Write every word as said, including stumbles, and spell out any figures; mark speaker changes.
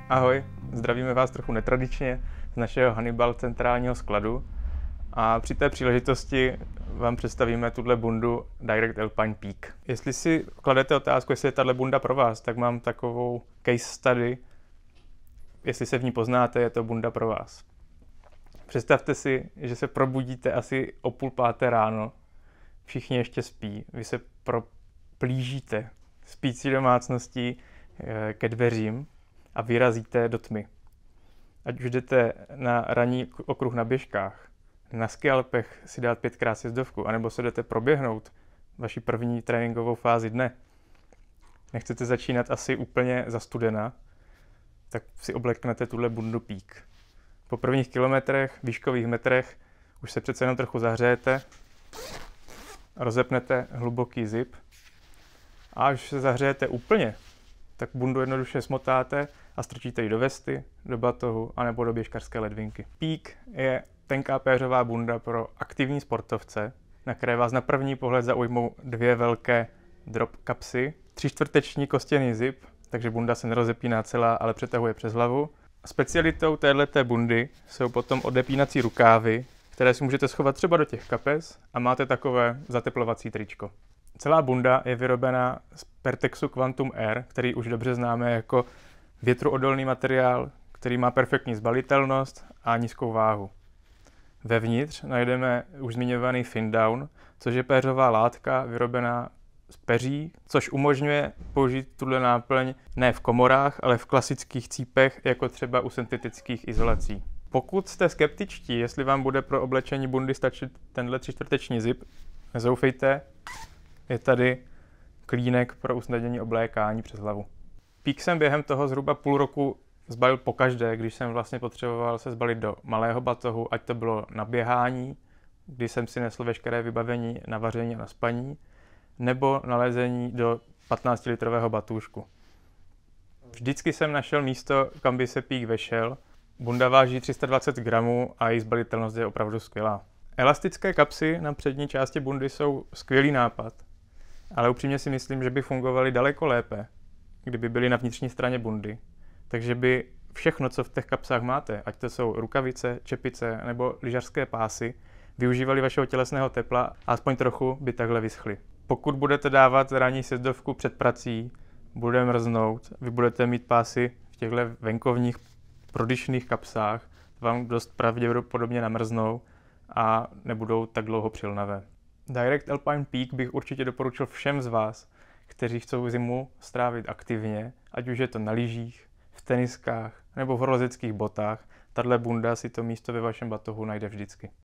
Speaker 1: Ahoj, zdravíme vás trochu netradičně z našeho Hannibal centrálního skladu a při té příležitosti vám představíme tuhle bundu Direct Alpine Peak. Jestli si kladete otázku, jestli je tahle bunda pro vás, tak mám takovou case study. Jestli se v ní poznáte, je to bunda pro vás. Představte si, že se probudíte asi o půl páté ráno, všichni ještě spí, vy se proplížíte spící domácností ke dveřím a vyrazíte do tmy. Ať už jdete na ranní okruh na běžkách, na skialpech si dát pětkrát sjezdovku, anebo se jdete proběhnout vaši první tréninkovou fázi dne. Nechcete začínat asi úplně za studena, tak si obleknete tuhle bundu Peak. Po prvních kilometrech, výškových metrech už se přece jenom trochu zahřejete, rozepnete hluboký zip a až se zahřejete úplně, tak bundu jednoduše smotáte a strčíte ji do vesty, do batohu anebo do běžkařské ledvinky. Peak je tenká péřová bunda pro aktivní sportovce, na které vás na první pohled zaujmou dvě velké drop kapsy, třičtvrteční kostěný zip, takže bunda se nerozepíná celá, ale přetahuje přes hlavu. Specialitou téhleté bundy jsou potom odepínací rukávy, které si můžete schovat třeba do těch kapes a máte takové zateplovací tričko. Celá bunda je vyrobená z Pertexu Quantum Air, který už dobře známe jako větroodolný materiál, který má perfektní zbalitelnost a nízkou váhu. Vevnitř najdeme už zmiňovaný fin down, což je péřová látka vyrobená z peří, což umožňuje použít tuhle náplň ne v komorách, ale v klasických cípech, jako třeba u syntetických izolací. Pokud jste skeptičtí, jestli vám bude pro oblečení bundy stačit tenhle třičtvrteční zip, nezoufejte, je tady klínek pro usnadnění oblékání přes hlavu. Peak jsem během toho zhruba půl roku zbalil pokaždé, když jsem vlastně potřeboval se zbalit do malého batohu, ať to bylo na běhání, kdy jsem si nesl veškeré vybavení na vaření a na spaní, nebo na lezení do patnáctilitrového batůžku. Vždycky jsem našel místo, kam by se Peak vešel. Bunda váží tři sta dvacet gramů a její zbalitelnost je opravdu skvělá. Elastické kapsy na přední části bundy jsou skvělý nápad, ale upřímně si myslím, že by fungovaly daleko lépe, kdyby byly na vnitřní straně bundy. Takže by všechno, co v těch kapsách máte, ať to jsou rukavice, čepice nebo lyžařské pásy, využívali vašeho tělesného tepla a aspoň trochu by takhle vyschly. Pokud budete dávat ranní sjezdovku před prací, bude mrznout, vy budete mít pásy v těchto venkovních prodyšných kapsách, vám dost pravděpodobně namrznou a nebudou tak dlouho přilnavé. Direct Alpine Peak bych určitě doporučil všem z vás, kteří chcou zimu strávit aktivně, ať už je to na lyžích, v teniskách nebo v horolezeckých botách. Tahle bunda si to místo ve vašem batohu najde vždycky.